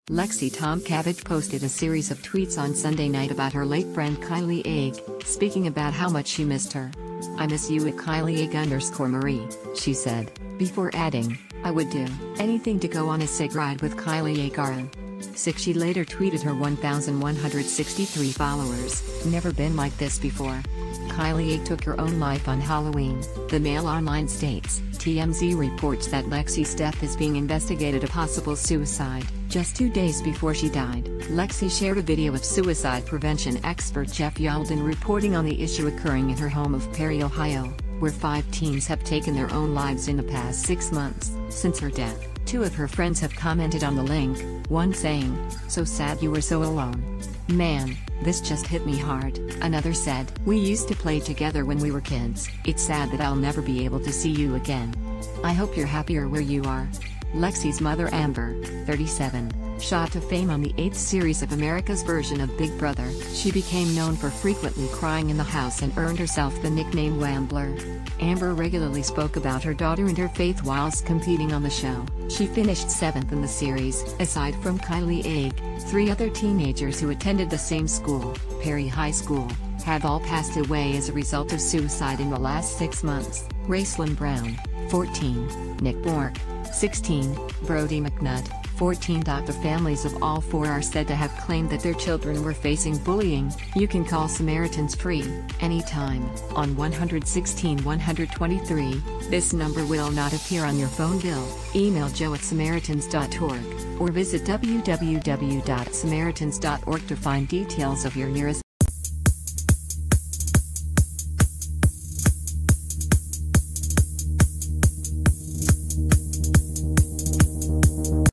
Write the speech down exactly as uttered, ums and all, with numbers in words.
Lexi Tomcavage posted a series of tweets on Sunday night about her late friend Kylie Egg, speaking about how much she missed her. "I miss you at Kylie Egg underscore Marie," she said, before adding, "I would do anything to go on a sig ride with Kylie Egg." Sick she later tweeted her one thousand one hundred sixty-three followers, "Never been like this before." Kylie Egg took her own life on Halloween, the Mail Online states. T M Z reports that Lexi's death is being investigated a possible suicide. Just two days before she died, Lexi shared a video of suicide prevention expert Jeff Yalden reporting on the issue occurring in her home of Perry, Ohio, where five teens have taken their own lives in the past six months. Since her death, two of her friends have commented on the link, one saying, "So sad you were so alone. Man, this just hit me hard." Another said, "We used to play together when we were kids. It's sad that I'll never be able to see you again. I hope you're happier where you are." Lexi's mother Amber, thirty-seven, shot to fame on the eighth series of America's version of Big Brother. She became known for frequently crying in the house and earned herself the nickname Wambler. Amber regularly spoke about her daughter and her faith whilst competing on the show. She finished seventh in the series. Aside from Kylie Egg, three other teenagers who attended the same school, Perry High School, have all passed away as a result of suicide in the last six months. Raceland Brown, fourteen, Nick Bork, sixteen, Brody McNutt, fourteen. The families of all four are said to have claimed that their children were facing bullying. You can call Samaritans free, anytime, on one one six one two three. This number will not appear on your phone bill. Email joe at samaritans dot org, or visit w w w dot samaritans dot org to find details of your nearest